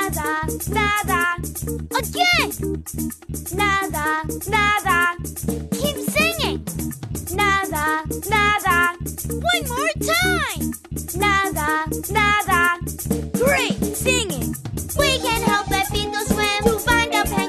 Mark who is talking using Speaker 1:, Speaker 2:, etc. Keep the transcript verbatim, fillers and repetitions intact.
Speaker 1: Nada, nada. Again. Nada, nada. Keep singing. Nada, nada. One more time. Nada, nada. Great singing. We can help Pepito swim to find a penguin.